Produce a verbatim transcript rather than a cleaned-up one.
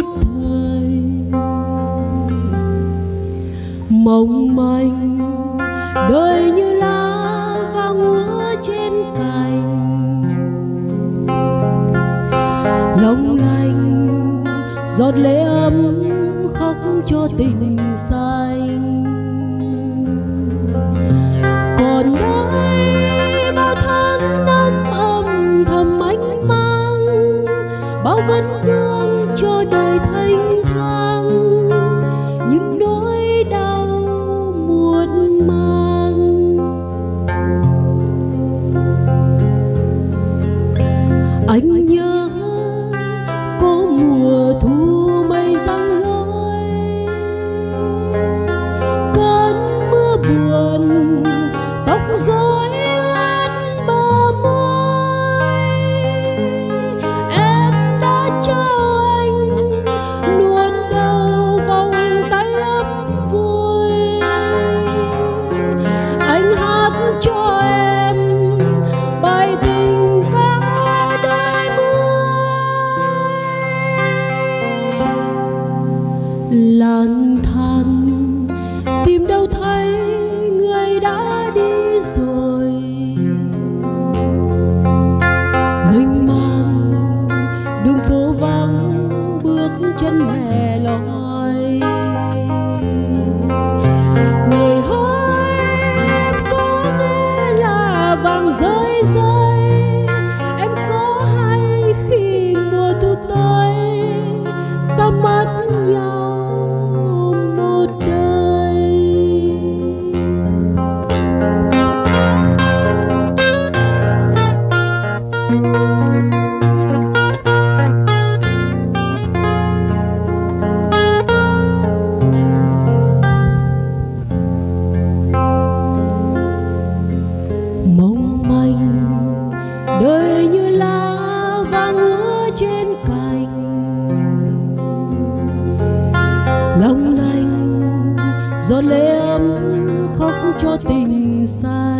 thời. Mong manh đời như lá vàng úa trên cành, long lanh giọt lệ ấm khóc cho tình xanh. Còn đây bao tháng năm âm thầm ánh mang, bao vấn vương cho đời thanh thang, những nỗi đau muôn mang. Anh nhớ có mùa thu mây giăng lối, cơn mưa buồn tóc rối ướt bờ môi. Em đã trao anh nuốt đầu vòng tay ấm vui. Anh hát cho em bài tình ca đôi mươi. Lang thang tìm đâu thấy người đã đi rồi, mênh mang đường phố vắng bước chân lẻ loi. Người hỏi em có nghe là vàng rơi rơi, em có hay khi mùa thu tới ta mất nhau một đời. Mong manh đời như lá vàng úa trên cành, long lanh giọt lệ ấm khóc cho tình xa.